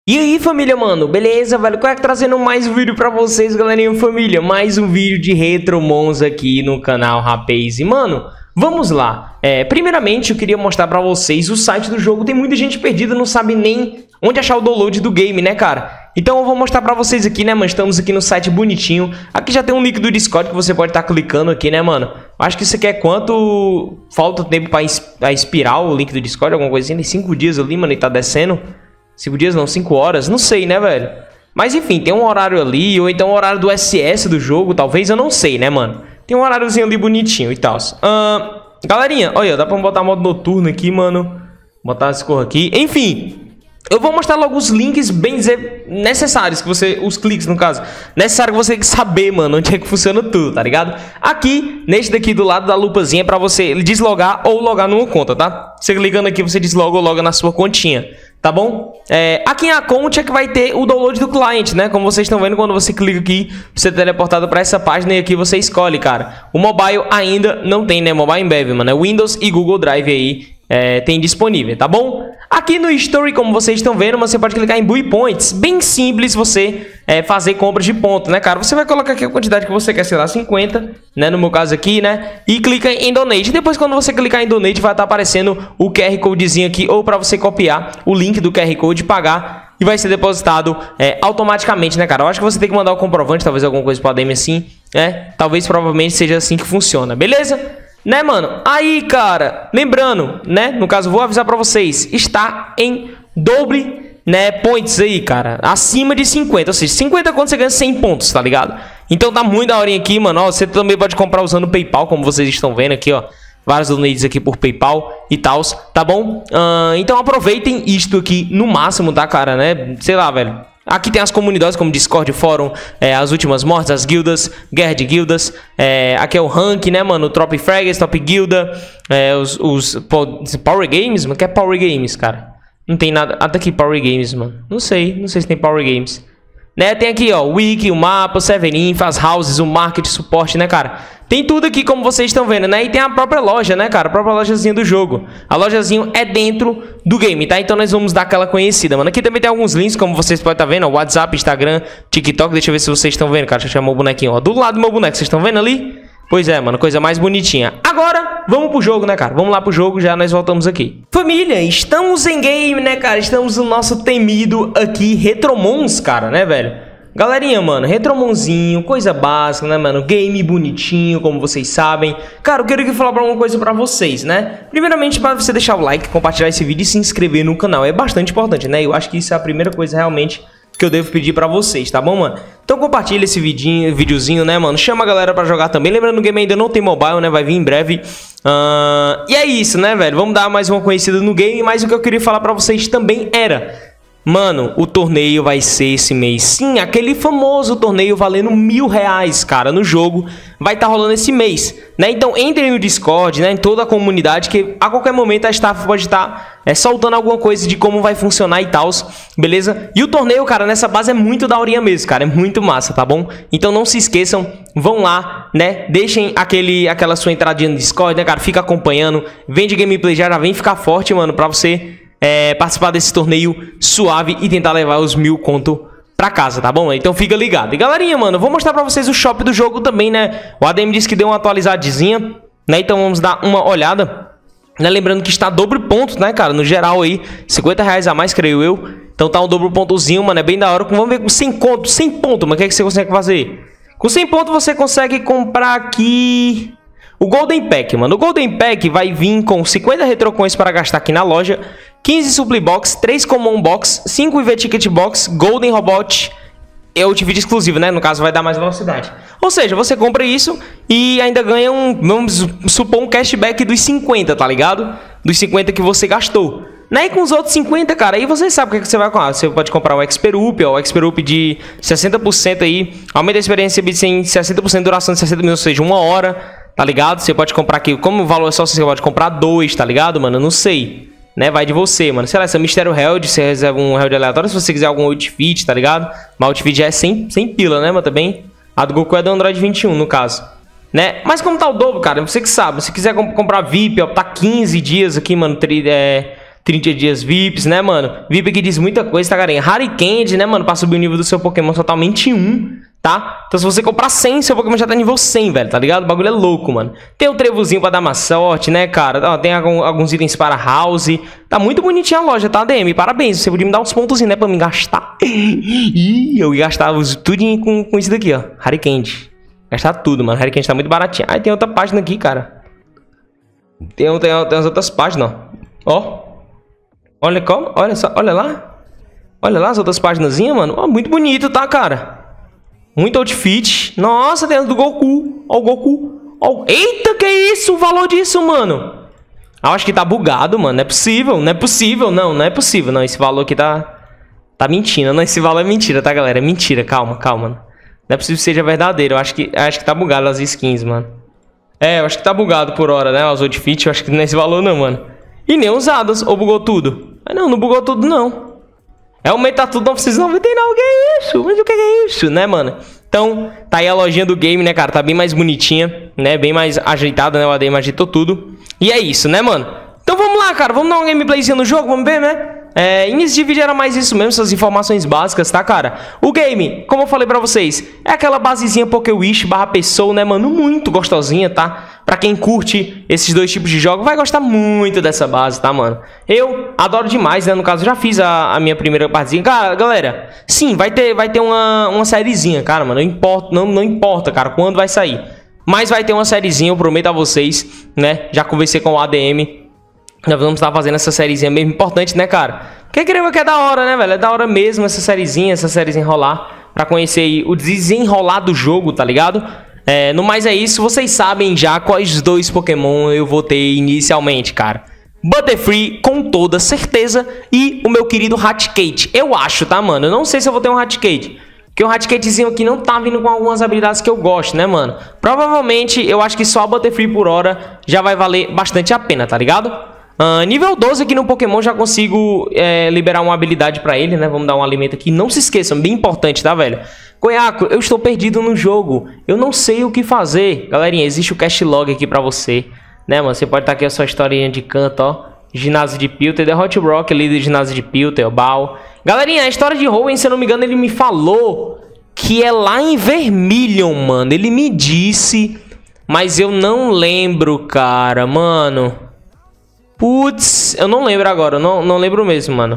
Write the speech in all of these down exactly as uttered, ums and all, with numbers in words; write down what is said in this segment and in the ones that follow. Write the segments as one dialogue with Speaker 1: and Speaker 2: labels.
Speaker 1: E aí, família, mano, beleza, velho? Qual é que trazendo mais um vídeo pra vocês, galerinha, família? Mais um vídeo de Retromons aqui no canal Rapaz. E, mano, vamos lá. É, primeiramente, eu queria mostrar pra vocês o site do jogo. Tem muita gente perdida, não sabe nem onde achar o download do game, né, cara? Então eu vou mostrar pra vocês aqui, né, mano? Estamos aqui no site bonitinho. Aqui já tem um link do Discord que você pode estar clicando aqui, né, mano? Acho que isso aqui é quanto falta tempo pra expirar o link do Discord, alguma coisa assim. Tem cinco dias ali, mano, e tá descendo. cinco dias não, cinco horas, não sei, né, velho? Mas enfim, tem um horário ali, ou então o horário do S S do jogo, talvez, eu não sei, né, mano? Tem um horáriozinho ali bonitinho e tal. Uh, galerinha, olha, dá pra botar modo noturno aqui, mano. Botar essa cor aqui. Enfim, eu vou mostrar logo os links bem dizer necessários, que você, os cliques no caso, necessário que você tem que saber, mano, onde é que funciona tudo, tá ligado? Aqui, neste daqui do lado da lupazinha, é pra você deslogar ou logar numa conta, tá? Você clicando aqui, você desloga ou loga na sua continha. Tá bom? É, aqui em Account é que vai ter o download do cliente, né? Como vocês estão vendo, quando você clica aqui, você é teleportado para essa página e aqui você escolhe, cara. O mobile ainda não tem, né? Mobile Embev, mano. É Windows e Google Drive aí é, tem disponível, tá bom? Aqui no History, como vocês estão vendo, você pode clicar em Buy Points. Bem simples você é, fazer compras de pontos, né, cara? Você vai colocar aqui a quantidade que você quer, sei lá, cinquenta, né? No meu caso aqui, né? E clica em Donate. Depois, quando você clicar em Donate, vai estar aparecendo o Q R Codezinho aqui, ou para você copiar o link do Q R Code, pagar e vai ser depositado é, automaticamente, né, cara? Eu acho que você tem que mandar o comprovante, talvez alguma coisa para a D M assim, né? Talvez, provavelmente, seja assim que funciona, beleza? Né, mano? Aí, cara, lembrando, né? No caso, vou avisar pra vocês, está em doble, né, points aí, cara, acima de cinquenta, ou seja, cinquenta quando você ganha cem pontos, tá ligado? Então tá muito da horinha aqui, mano, ó, você também pode comprar usando o PayPal, como vocês estão vendo aqui, ó. Vários donates aqui por PayPal e tal, tá bom? Uh, então aproveitem isto aqui no máximo, tá, cara, né? Sei lá, velho. Aqui tem as comunidades como Discord, Fórum, é, as últimas mortes, as guildas, guerra de guildas. É, aqui é o rank, né, mano? Top Frags, Top Guilda, é, os, os Power Games, mano. O que é Power Games, cara? Não tem nada. Ah, tá aqui Power Games, mano. Não sei, não sei se tem Power Games. Né, tem aqui, ó, o Wiki, o mapa, o Seven Inf, as houses, o market, suporte, né, cara? Tem tudo aqui, como vocês estão vendo, né? E tem a própria loja, né, cara? A própria lojazinha do jogo. A lojazinha é dentro do game, tá? Então nós vamos dar aquela conhecida, mano. Aqui também tem alguns links, como vocês podem estar vendo, ó, WhatsApp, Instagram, TikTok. Deixa eu ver se vocês estão vendo, cara. Deixa eu chamar o bonequinho, ó. Do lado do meu boneco, vocês estão vendo ali? Pois é, mano, coisa mais bonitinha. Agora, vamos pro jogo, né, cara? Vamos lá pro jogo, já nós voltamos aqui. Família, estamos em game, né, cara? Estamos no nosso temido aqui, Retromons, cara, né, velho? Galerinha, mano, Retromonzinho, coisa básica, né, mano? Game bonitinho, como vocês sabem. Cara, eu queria falar uma coisa pra vocês, né? Primeiramente, para você deixar o like, compartilhar esse vídeo e se inscrever no canal. É bastante importante, né? Eu acho que isso é a primeira coisa realmente que eu devo pedir pra vocês, tá bom, mano? Então compartilha esse vidinho, videozinho, né, mano? Chama a galera pra jogar também. Lembrando, o game ainda não tem mobile, né? Vai vir em breve. Uh... E é isso, né, velho? Vamos dar mais uma conhecida no game. Mas o que eu queria falar pra vocês também era... Mano, o torneio vai ser esse mês. Sim, aquele famoso torneio valendo mil reais, cara, no jogo. Vai estar tá rolando esse mês, né? Então entrem no Discord, né? Em toda a comunidade, que a qualquer momento a staff pode estar tá, é, soltando alguma coisa de como vai funcionar e tal, beleza? E o torneio, cara, nessa base é muito daorinha mesmo, cara. É muito massa, tá bom? Então não se esqueçam, vão lá, né? Deixem aquele, aquela sua entradinha no Discord, né, cara? Fica acompanhando. Vem de gameplay já, já vem ficar forte, mano, pra você... É, participar desse torneio suave e tentar levar os mil conto pra casa, tá bom? Então fica ligado. E galerinha, mano, eu vou mostrar pra vocês o shop do jogo também, né? O A D M disse que deu uma atualizadinha, né? Então vamos dar uma olhada, né? Lembrando que está dobro ponto, né, cara? No geral aí, cinquenta reais a mais, creio eu. Então tá um dobro pontozinho, mano, é bem da hora. Vamos ver com cem conto, cem ponto, mas o que é que você consegue fazer? Com cem ponto você consegue comprar aqui... O Golden Pack, mano. O Golden Pack vai vir com cinquenta retrocões para gastar aqui na loja, quinze Supply Box, três Common Box, cinco I V Ticket Box, Golden Robot e o vídeo exclusivo, né? No caso, vai dar mais velocidade. Ou seja, você compra isso e ainda ganha um, vamos supor, um cashback dos cinquenta, tá ligado? Dos cinquenta que você gastou. Né? E com os outros cinquenta, cara, aí você sabe o que, é que você vai comprar. Você pode comprar o Expert Up, ó, o Expert Up de sessenta por cento aí, aumenta a experiência em sessenta por cento de duração de sessenta minutos, ou seja, uma hora. Tá ligado? Você pode comprar aqui, como o valor é só, você pode comprar dois, tá ligado, mano? Eu não sei, né? Vai de você, mano. Sei lá, se é Mistério Held, você reserva um Held aleatório, se você quiser algum outfit, tá ligado? Mas outfit já é sem, sem pila, né, mano? Também. A do Goku é do Android vinte e um, no caso. Né? Mas como tá o dobro, cara, você que sabe. Se quiser comp comprar V I P, ó, tá quinze dias aqui, mano, tri, é, trinta dias V I Ps, né, mano? V I P que diz muita coisa, tá, galerinha? Harry Candy, né, mano? Pra subir o nível do seu Pokémon totalmente um, tá? Então se você comprar cem, seu Pokémon já tá nível cem, velho, tá ligado? O bagulho é louco, mano. Tem o trevozinho pra dar má sorte, né, cara? Ó, tem algum, alguns itens para house. Tá muito bonitinha a loja, tá, D M? Parabéns, você podia me dar uns pontozinhos, né, pra me gastar. Ih, eu ia gastar tudo com, com isso daqui, ó. Harry Candy. Gastar tudo, mano. Harry Candy tá muito baratinho. Aí tem outra página aqui, cara. Tem, tem, tem as outras páginas, ó. Ó. Olha como, olha só, olha lá. Olha lá as outras paginazinhas, mano. Ó, muito bonito, tá, cara? Muito outfit. Nossa, tem as do Goku. Ó o Goku. Ó, eita, que isso? O valor disso, mano. Eu acho que tá bugado, mano. Não é possível, não é possível. Não, não é possível. Não, esse valor aqui tá... Tá mentindo. Não, esse valor é mentira, tá, galera? É mentira. Calma, calma, mano. Não é possível que seja verdadeiro. Eu acho que, eu acho que tá bugado as skins, mano. É, eu acho que tá bugado por hora, né? Os outfits. Eu acho que não é esse valor, não, mano. E nem usadas. Ou bugou tudo? Mas não, não bugou tudo, não. É o meta tudo novecentos e noventa e nove. Que é isso? Mas o que é isso, né, mano? Então, tá aí a lojinha do game, né, cara? Tá bem mais bonitinha, né? Bem mais ajeitada, né? O A D M ajeitou tudo. E é isso, né, mano? Então vamos lá, cara. Vamos dar uma gameplayzinha no jogo, vamos ver, né? É, início de vídeo era mais isso mesmo, essas informações básicas, tá, cara? O game, como eu falei pra vocês, é aquela basezinha PokéWish barra Pessoa, né, mano? Muito gostosinha, tá? Pra quem curte esses dois tipos de jogo, vai gostar muito dessa base, tá, mano? Eu adoro demais, né? No caso, já fiz a, a minha primeira partezinha. Cara, galera, sim, vai ter, vai ter uma, uma sériezinha, cara, mano. Não importa, não, não importa, cara, quando vai sair. Mas vai ter uma sériezinha, eu prometo a vocês, né? Já conversei com o A D M. Nós vamos estar fazendo essa sériezinha mesmo importante, né, cara? Porque creio que é da hora, né, velho? É da hora mesmo essa sériezinha, essa sériezinha rolar. Pra conhecer aí o desenrolar do jogo, tá ligado? É, no mais é isso, vocês sabem já quais dois Pokémon eu vou ter inicialmente, cara. Butterfree, com toda certeza, e o meu querido Raticate. Eu acho, tá, mano? Eu não sei se eu vou ter um Raticate. Porque o Raticatezinho aqui não tá vindo com algumas habilidades que eu gosto, né, mano? Provavelmente, eu acho que só a Butterfree por hora já vai valer bastante a pena, tá ligado? Uh, nível doze aqui no Pokémon já consigo é, liberar uma habilidade pra ele, né? Vamos dar um alimento aqui. Não se esqueçam, bem importante, tá, velho? Coiaco, eu estou perdido no jogo. Eu não sei o que fazer. Galerinha, existe o cast log aqui pra você, né, mano? Você pode estar aqui a sua historinha de canto, ó. Ginásio de Pilter, The Hot Rock, líder de ginásio de Pilter, o Bal. Galerinha, a história de Hoenn, se eu não me engano, ele me falou que é lá em Vermilion, mano. Ele me disse, mas eu não lembro, cara, mano. Putz, eu não lembro agora, eu não, não lembro mesmo, mano.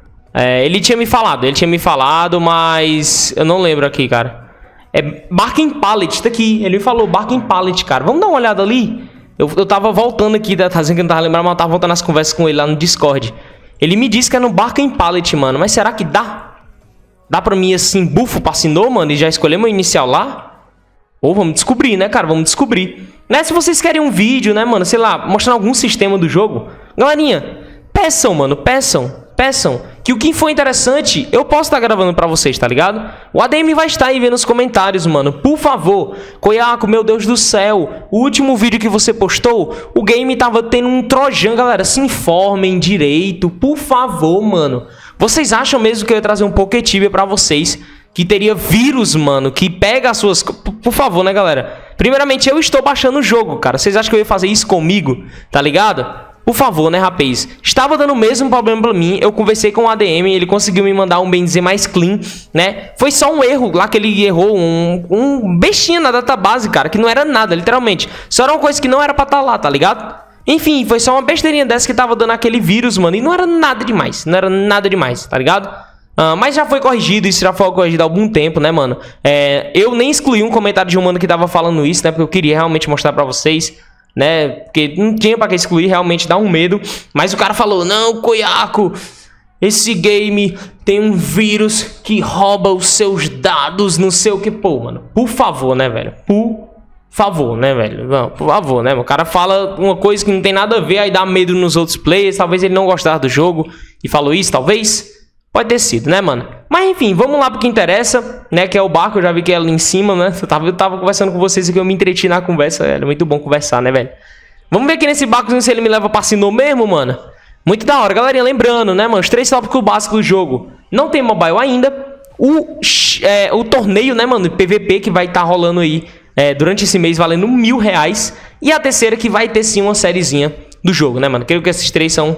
Speaker 1: É, ele tinha me falado, ele tinha me falado, mas eu não lembro aqui, cara. É Barking Pallet, tá aqui, ele me falou Barking Pallet, cara. Vamos dar uma olhada ali? Eu, eu tava voltando aqui, tá dizendo que eu não tava lembrando, mas eu tava voltando as conversas com ele lá no Discord. Ele me disse que é no Barking Pallet, mano, mas será que dá? Dá pra mim, assim, bufo pra Sinnoh, mano, e já escolher meu inicial lá? Ou vamos descobrir, né, cara, vamos descobrir. Né, se vocês querem um vídeo, né, mano, sei lá, mostrando algum sistema do jogo, galerinha, peçam, mano, peçam, peçam, que o que for interessante, eu posso estar gravando pra vocês, tá ligado? O A D M vai estar aí vendo nos comentários, mano, por favor. Coiaco, meu Deus do céu, o último vídeo que você postou, o game tava tendo um trojan, galera, se informem direito, por favor, mano. Vocês acham mesmo que eu ia trazer um Poketibia pra vocês, que teria vírus, mano, que pega as suas... Por favor, né, galera? Primeiramente, eu estou baixando o jogo, cara. Vocês acham que eu ia fazer isso comigo? Tá ligado? Por favor, né, rapaz? Estava dando o mesmo problema pra mim. Eu conversei com o A D M, ele conseguiu me mandar um, bem dizer, mais clean, né? Foi só um erro lá que ele errou, um, um bestinha na database, cara, que não era nada, literalmente. Só era uma coisa que não era pra estar lá, tá ligado? Enfim, foi só uma besteirinha dessa que tava dando aquele vírus, mano. E não era nada demais, não era nada demais, tá ligado? Uh, mas já foi corrigido, isso já foi corrigido há algum tempo, né, mano? É, eu nem excluí um comentário de um mano que tava falando isso, né? Porque eu queria realmente mostrar pra vocês, né? Porque não tinha pra que excluir, realmente dá um medo. Mas o cara falou, não, Coiaco, esse game tem um vírus que rouba os seus dados, não sei o que. Pô, mano, por favor, né, velho? Por favor, né, velho? Não, por favor, né? O cara fala uma coisa que não tem nada a ver, aí dá medo nos outros players. Talvez ele não gostasse do jogo e falou isso, talvez... Pode ter sido, né, mano? Mas enfim, vamos lá pro que interessa, né? Que é o barco, eu já vi que é ali em cima, né? Eu tava, eu tava conversando com vocês aqui, eu me entreti na conversa, velho. É muito bom conversar, né, velho? Vamos ver aqui nesse barco se ele me leva pra Sinnoh mesmo, mano. Muito da hora, galerinha. Lembrando, né, mano? Os três tópicos básicos do jogo. Não tem mobile ainda. O, é, o torneio, né, mano? P V P que vai estar tá rolando aí é, durante esse mês, valendo mil reais. E a terceira que vai ter sim uma sériezinha do jogo, né, mano? Creio que esses três são...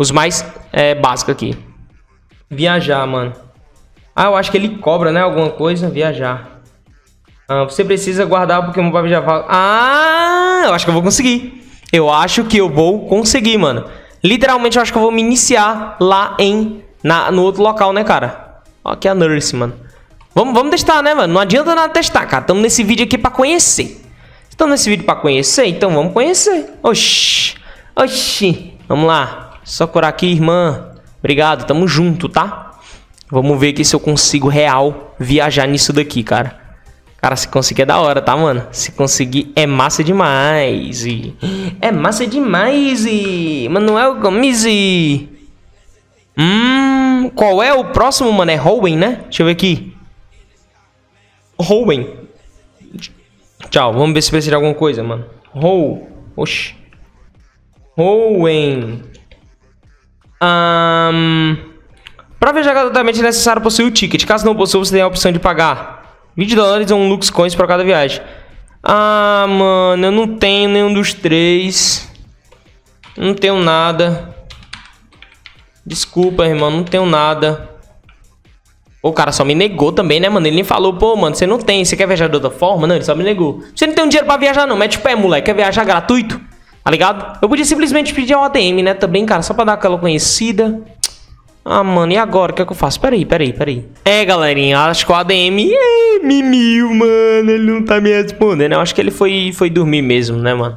Speaker 1: os mais é, básicos aqui. Viajar, mano. Ah, eu acho que ele cobra, né? Alguma coisa. Viajar. Ah, você precisa guardar o Pokémon pra viajar. Ah, eu acho que eu vou conseguir. Eu acho que eu vou conseguir, mano. Literalmente, eu acho que eu vou me iniciar lá em... Na, no outro local, né, cara? Ó, aqui é a Nurse, mano. Vamos, vamos testar, né, mano? Não adianta nada testar, cara. Estamos nesse vídeo aqui pra conhecer. Estamos nesse vídeo pra conhecer, então vamos conhecer. Oxi. Oxi. Vamos lá. Só curar aqui, irmã. Obrigado, tamo junto, tá? Vamos ver aqui se eu consigo real viajar nisso daqui, cara. Cara, se conseguir é da hora, tá, mano? Se conseguir é massa demais. E... É massa demais. E... Manuel Gomes. E... Hum... Qual é o próximo, mano? É Hoenn, né? Deixa eu ver aqui. Hoenn. Tchau, vamos ver se precisa de alguma coisa, mano. Ho. Oxi. Hoenn. Um, para viajar gratuitamente é necessário possuir o ticket. Caso não possua, você tem a opção de pagar vinte dólares ou um Lux Coins para cada viagem. Ah, mano, eu não tenho nenhum dos três. Não tenho nada. Desculpa, irmão, não tenho nada. O cara só me negou também, né, mano? Ele nem falou, pô, mano, você não tem, você quer viajar de outra forma? Não, ele só me negou. Você não tem um dinheiro pra viajar, não, mete o pé, moleque. Quer viajar gratuito? Tá ligado? Eu podia simplesmente pedir ao A D M, né? Também, cara, só pra dar aquela conhecida. Ah, mano, e agora? O que é que eu faço? Peraí, peraí, peraí. É, galerinha, acho que o A D M é, mimiu, mano. Ele não tá me respondendo. Eu acho que ele foi, foi dormir mesmo, né, mano?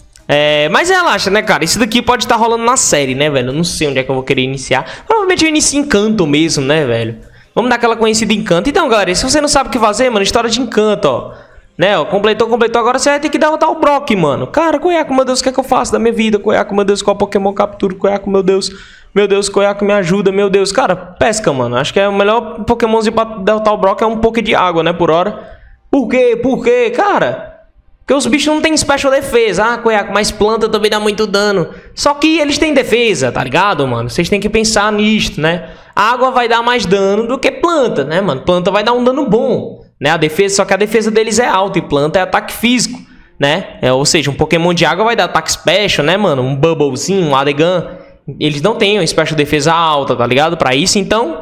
Speaker 1: É, mas relaxa, né, cara? Isso daqui pode estar rolando na série, né, velho? Eu não sei onde é que eu vou querer iniciar. Provavelmente eu inicio em Encanto mesmo, né, velho? Vamos dar aquela conhecida em Encanto. Então, galera, se você não sabe o que fazer, mano, história de Encanto, ó. Né, ó, completou, completou, agora você vai ter que derrotar o Brock, mano. Cara, Coiaco, meu Deus, o que é que eu faço da minha vida? Coiaco, meu Deus, qual Pokémon capturo? Coiaco, meu Deus, meu Deus, Coiaco, me ajuda, meu Deus. Cara, pesca, mano. Acho que é o melhor Pokémonzinho pra derrotar o Brock é um Poké de água, né, por hora. Por quê? Por quê? Cara, porque os bichos não tem special defesa. Ah, Coiaco, mas planta também dá muito dano. Só que eles têm defesa, tá ligado, mano? Vocês têm que pensar nisto, né? A água vai dar mais dano do que planta, né, mano? Planta vai dar um dano bom. Né, a defesa, só que a defesa deles é alta e planta é ataque físico, né? É, ou seja, um Pokémon de água vai dar ataque special, né, mano? Um Bubblezinho, um Adegan. Eles não têm uma special defesa alta, tá ligado? Pra isso, então...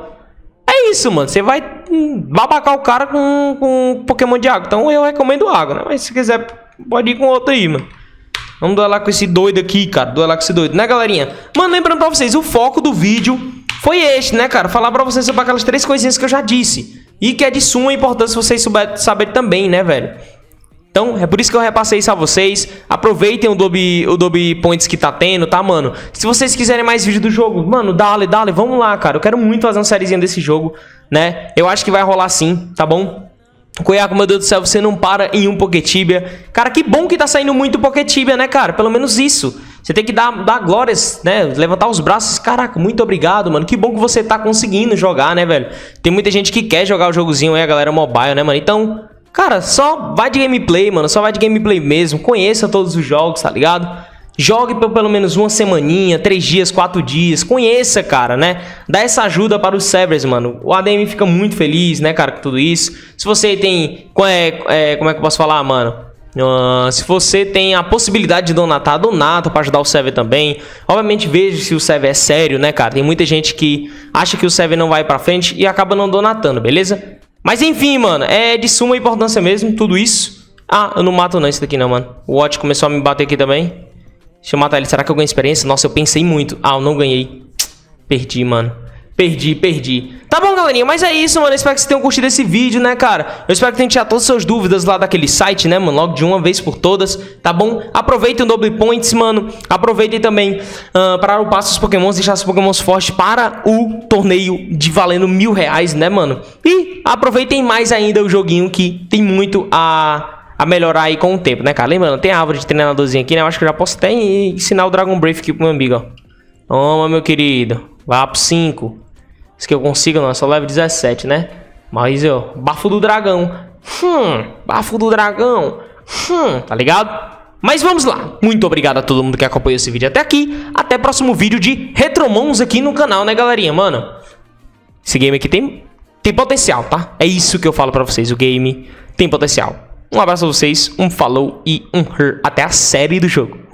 Speaker 1: É isso, mano. Você vai babacar o cara com, com Pokémon de água. Então eu recomendo água, né? Mas se quiser, pode ir com outro aí, mano. Vamos duelar com esse doido aqui, cara. Duelar com esse doido, né, galerinha? Mano, lembrando pra vocês, o foco do vídeo foi este, né, cara? Falar pra vocês sobre aquelas três coisinhas que eu já disse. E que é de suma importância vocês saberem também, né, velho? Então, é por isso que eu repassei isso a vocês. Aproveitem o Dobby, o Dobby Points que tá tendo, tá, mano? Se vocês quiserem mais vídeo do jogo, mano, dale, dale, vamos lá, cara. Eu quero muito fazer uma sériezinha desse jogo, né? Eu acho que vai rolar sim, tá bom? Coiaco, meu Deus do céu, você não para em um Poketibia. Cara, que bom que tá saindo muito Poketibia, né, cara? Pelo menos isso. Você tem que dar, dar glórias, né? Levantar os braços. Caraca, muito obrigado, mano. Que bom que você tá conseguindo jogar, né, velho? Tem muita gente que quer jogar o jogozinho aí, a galera mobile, né, mano? Então, cara, só vai de gameplay, mano. Só vai de gameplay mesmo. Conheça todos os jogos, tá ligado? Jogue por pelo menos uma semaninha, três dias, quatro dias. Conheça, cara, né? Dá essa ajuda para os servers, mano. O A D M fica muito feliz, né, cara, com tudo isso. Se você tem... É, é, como é que eu posso falar, mano? Uh, se você tem a possibilidade de donatar, donata para ajudar o server também. Obviamente veja se o server é sério, né, cara? Tem muita gente que acha que o server não vai pra frente e acaba não donatando, beleza? Mas enfim, mano, é de suma importância mesmo tudo isso. Ah, eu não mato não esse daqui não, mano. O Watch começou a me bater aqui também. Deixa eu matar ele, será que eu ganho experiência? Nossa, eu pensei muito. Ah, eu não ganhei. Perdi, mano. Perdi, perdi. Tá bom, galerinha, mas é isso, mano. Eu espero que vocês tenham curtido esse vídeo, né, cara? Eu espero que tenham tirado todas as suas dúvidas lá daquele site, né, mano? Logo de uma vez por todas, tá bom? Aproveitem o Dobby Points, mano. Aproveitem também uh, para upar seus Pokémons, deixar seus Pokémons fortes para o torneio de valendo mil reais, né, mano? E aproveitem mais ainda o joguinho que tem muito a... a melhorar aí com o tempo, né, cara? Lembrando, tem a árvore de treinadorzinho aqui, né? Eu acho que eu já posso até ensinar o Dragon Breath aqui pro meu amigo, ó. Toma, meu querido. Vai pro cinco. Isso que eu consigo, não. É só level dezessete, né? Mas, ó, bafo do dragão. Hum, bafo do dragão. Hum, tá ligado? Mas vamos lá. Muito obrigado a todo mundo que acompanhou esse vídeo até aqui. Até o próximo vídeo de Retromons aqui no canal, né, galerinha? Mano, esse game aqui tem, tem potencial, tá? É isso que eu falo pra vocês. O game tem potencial. Um abraço a vocês, um falou e um her. Até a série do jogo.